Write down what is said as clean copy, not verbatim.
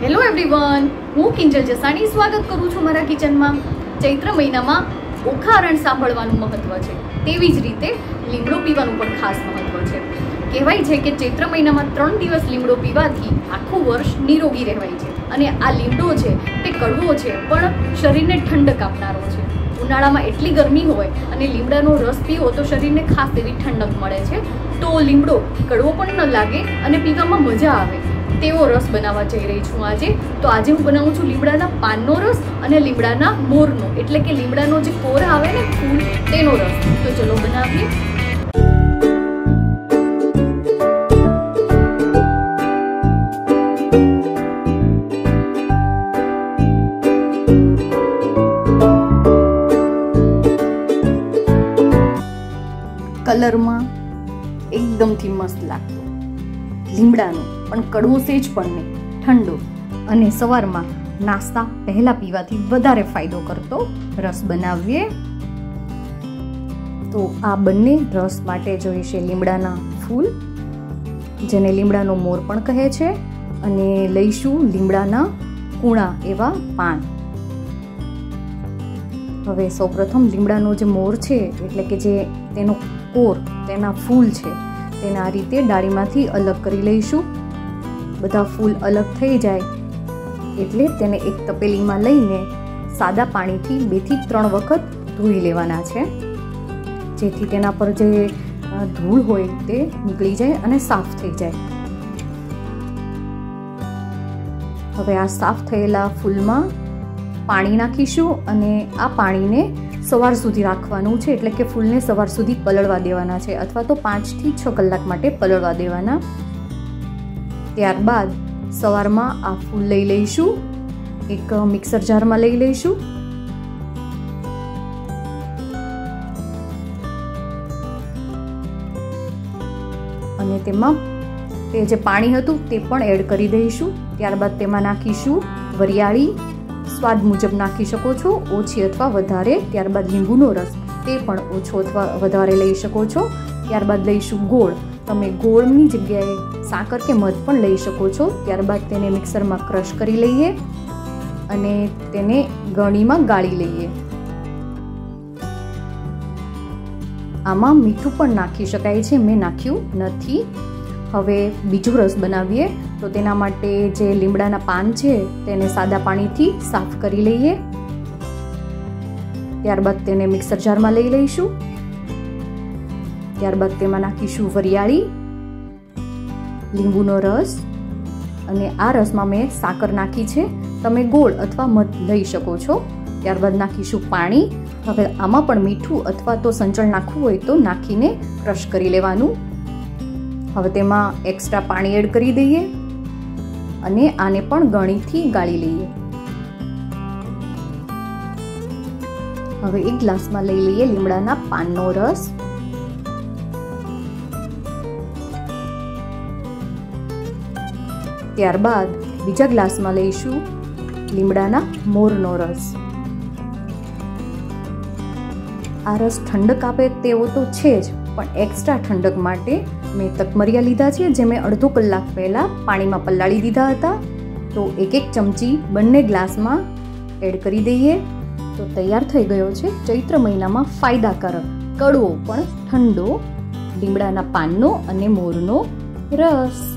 Hello everyone, હું કિંજલ જસાણી સ્વાગત કરું છું મારા કિચનમાં। ચૈત્ર મહિનામાં ઓખારણ સાંભળવાનું મહત્વ છે, તેવી જ રીતે લીમડો પીવાનું પણ ખાસ મહત્વ છે। કહેવાય છે કે ચૈત્ર મહિનામાં 3 દિવસ લીમડો પીવાથી આખું વર્ષ નિરોગી રહેવાય છે। અને આ લીમડો છે તે કડવો છે પણ શરીરને ઠંડક આપનારો છે। ઉનાળામાં એટલી ગરમી હોય અને લીમડાનો રસ પીવો તો શરીરને ખાસ એવી ઠંડક મળે છે। તો લીમડો કડવો પણ ન લાગે અને પીવામાં મજા આવે તેવો રસ બનાવવા જઈ રહી છું આજે। તો આજે હું બનાવું છું લીમડાના પાનનો રસ અને લીમડાના મોરનો, એટલે કે લીમડાનો જે કોર આવે ને ફૂલ તેનો રસ। તો ચલો બનાવીએ। કલરમાં એકદમથી મસ્ત લાગતો લીમડાનો, પણ કડવો સેજ પણ નહીં, ઠંડો અને સવારમાં નાસ્તા પહેલા પીવાથી વધારે ફાયદો કરતો રસ બનાવીએ। તો આ બંને રસ માટે જોઈશે લીમડાના ફૂલ, જેને લીમડાનો મોર પણ કહે છે, અને લઈશું લીમડાના કૂણા એવા પાન। હવે સૌપ્રથમ લીમડાનો જે મોર છે, એટલે કે જે તેનો કોર, તેના ફૂલ છે, તેને આ રીતે ડાળીમાંથી અલગ કરી લઈશું। બધા ફૂલ અલગ થઈ જાય એટલે તેને એક તપેલીમાં લઈને સાદા પાણીથી 2 થી 3 વખત ધોઈ લેવાના છે, જેથી તેના પર જે ધૂળ હોય તે નીકળી જાય અને સાફ થઈ જાય। હવે આ સાફ થયેલા ફૂલમાં પાણી નાખીશું અને આ પાણીને સવાર સુધી રાખવાનું છે, એટલે કે ફૂલને સવાર સુધી પલળવા દેવાના છે, અથવા તો 5 થી 6 કલાક માટે પલળવા દેવાના। ત્યારબાદ સવારમાં આ ફૂલ લઈ લઈશું, એક મિક્સર જારમાં લઈ લઈશું અને તેમાં તે જે પાણી હતું તે પણ એડ કરી દઈશું। ત્યારબાદ તેમાં નાખીશું વરિયાળી, સ્વાદ મુજબ નાખી શકો છો, ઓછી અથવા વધારે। ત્યારબાદ લીંબુનો રસ, તે પણ ઓછો અથવા વધારે લઈ શકો છો। ત્યારબાદ લઈશું ગોળ, તમે ગોળની જગ્યાએ સાકર કે મધ પણ લઈ શકો છો। ત્યારબાદ તેને મિક્સરમાં ક્રશ કરી લઈએ અને તેને ગળણીમાં ગાળી લઈએ। આમાં મીઠું પણ નાખી શકાય છે, મેં નાખ્યું નથી। હવે બીજો રસ બનાવીએ। તો તેના માટે જે લીમડાના પાન છે તેને સાદા પાણીથી સાફ કરી લઈએ। ત્યારબાદ તેને મિક્સર જારમાં લઈ લઈશું। ત્યારબાદ તેમાં નાખીશું વરિયાળી, લીંબુનો રસ, અને આ રસમાં મેં સાકર નાખી છે, તમે ગોળ અથવા મધ લઈ શકો છો। ત્યારબાદ નાખીશું પાણી। હવે આમાં પણ મીઠું અથવા તો સંચળ નાખવું હોય તો નાખીને ક્રશ કરી લેવાનું। હવે તેમાં એક્સ્ટ્રા પાણી એડ કરી દઈએ અને આને પણ ગળણીથી ગાળી લઈએ। હવે એક ગ્લાસમાં લઈ લઈએ લીમડાના પાનનો રસ। ત્યારબાદ બીજા ગ્લાસમાં લઈશું લીમડાના મોરનો રસ। આ રસ ઠંડક આપે તેવો તો છે જ, પણ એક્સ્ટ્રા ઠંડક માટે મેં તકમરિયા લીધા છે, જે મેં અડધો કલાક પહેલાં પાણીમાં પલાળી દીધા હતા। તો 1 ચમચી બંને ગ્લાસમાં એડ કરી દઈએ। તો તૈયાર થઈ ગયો છે ચૈત્ર મહિનામાં ફાયદાકારક, કડવો પણ ઠંડો લીમડાના પાનનો અને મોરનો રસ।